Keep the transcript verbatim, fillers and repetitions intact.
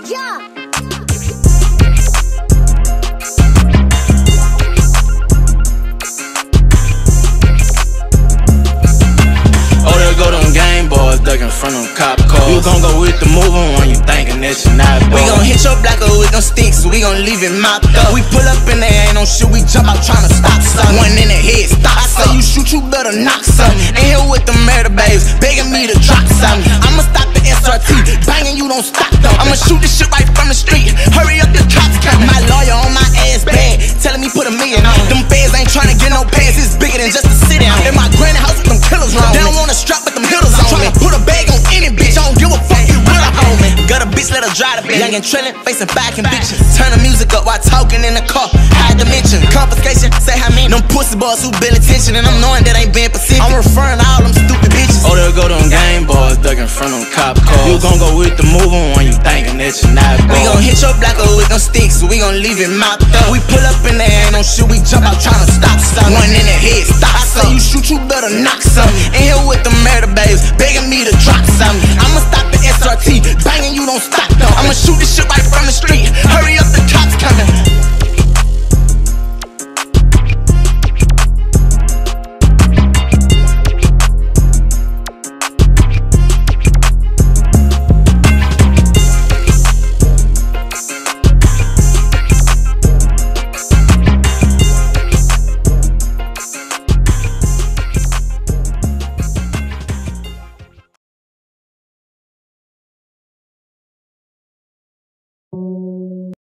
Yeah. Oh, there go them game boys ducking from them cop cars. You gon' go with the moving when you thinking that you not bored. We gon' hit your blocker with them sticks, we gon' leave it mopped up. We pull up and they ain't no shit, we jump out tryna stop something. One in the head, stop. I say you shoot, you better knock something. In here with the murder babes, begging me to drop something. I'ma stop the S R T, banging you don't stop though. I'ma shoot this shit right from the street, hurry up the cops coming. My lawyer on my ass bad, telling me put a million on. Them feds ain't tryna get no pass, it's bigger than just a sit down. In my granny house with them killers round. They don't wanna strap with them hitters on. Tryna put a bag on any bitch, I don't give a fuck, you with a homie. Got a bitch, let her drive the bitch. Young and trillin', facing back and bitches. Turn the music up while talking in the car. High dimension, confiscation, say how many. Them pussy boys who bill attention, and I'm knowing that ain't being Pacific. I'm referring to all them stupid bitches. Oh, there go them game boys ducking from them cop cars. You gon' go with the moving when you thinking that you not bored. We gon' hit your blocker with them sticks, we gon' leave it mopped up. We pull up and they ain't no shit, we jump out tryna stop something. One in the head, stop. I say you shoot, you better knock something. In here with the murder babes, begging me to drop something. I'ma stop the S R T, banging you don't stop though. I'ma shoot this shit right